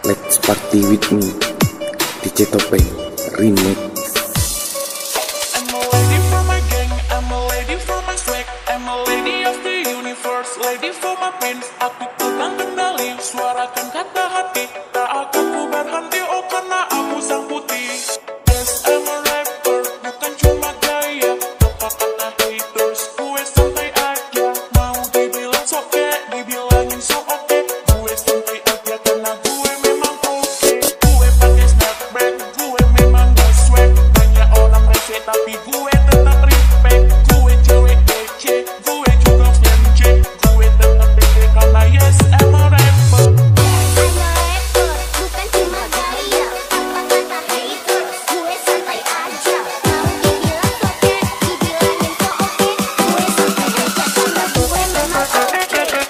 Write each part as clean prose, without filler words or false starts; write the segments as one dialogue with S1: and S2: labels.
S1: Let's party with me, DJ Topeng Remix.
S2: I'm a lady for my gang, I'm a lady for my swag, I'm a lady of the universe, lady for my prince. Aku pegang kendali, suarakan kata hati, tak akan ku berhenti, oh karena aku sang putih. Yes, I'm a rapper, bukan cuma gaya, apa kata haters, gue santai aja. Mau dibilang sok kayak, dibilangin sok oke, gue santai aja karena gue memang oke. Gue pakai snapback, gue memang gak swag, banyak orang rese tapi gue tetap respect. Gue cewek kece, gue juga flange, gue tetap pede karena yes, I'm a rapper.
S3: Bukan cuma gaya, apa kata haters, gue santai aja. Mau dibilang sok kayak, dibilangin sok oke, gue santai aja karena gue memang oke.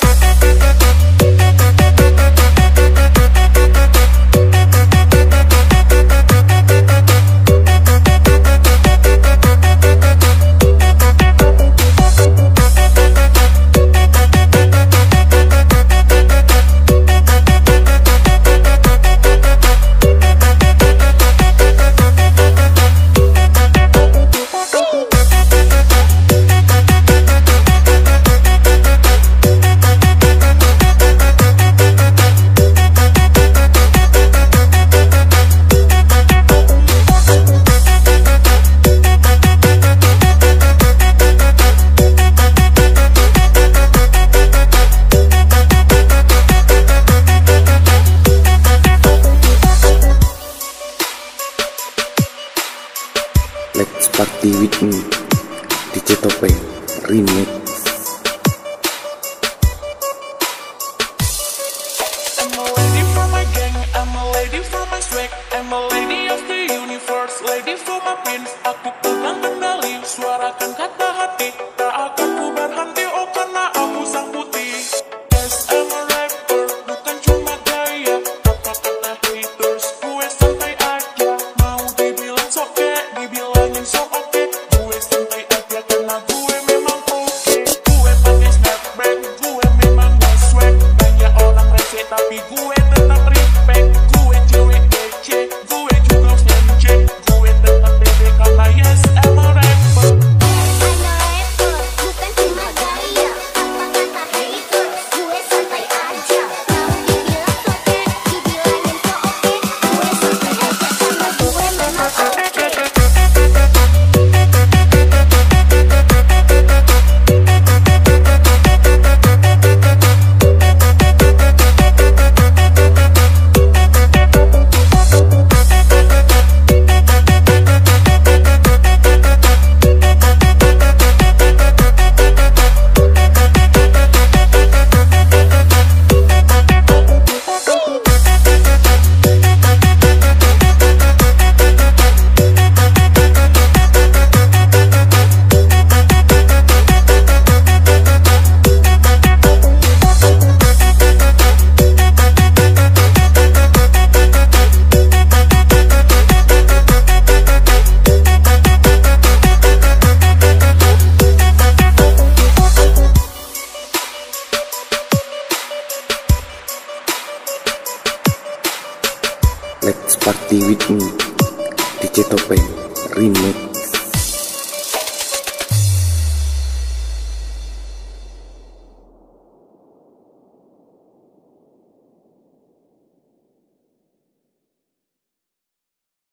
S1: Let's party with me, DJ Topeng Remix.
S2: I'm a lady for my gang, I'm a lady for my swag, I'm a lady of the universe, lady for my prince. Aku pegang kendali, suarakan kata hati, tak akan ku berhenti, oh karena aku sang putih. Yes, I'm a rapper, bukan cuma gaya, apa kata haters, gue santai aja. Mau dibilang sok kayak, dibilangin sok oke, gue santai aja karena gue memang oke. Gue pakai snapback, gue memang gak swag, banyak orang rese tapi gue tetap respect. Gue cewek kece, gue juga flange, gue tetap pede karena yes, I'm a rapper.
S3: Bukan cuma gaya, apa kata haters, gue santai aja. Mau dibilang sok kayak, dibilangin sok oke, gue santai aja karena gue memang oke.
S1: Let's party with me, DJ Topeng Remix.